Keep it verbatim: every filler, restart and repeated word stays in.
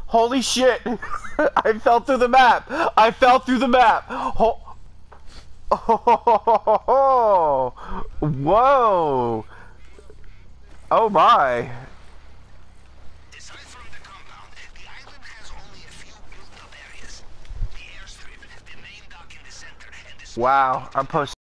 Holy shit! I fell through the map! I fell through the map! Ho oh, whoa! Oh my! Aside from the compound, the island has only a few built-up areas. The airstrip, the main dock in the center, and the Wow, I'm posting.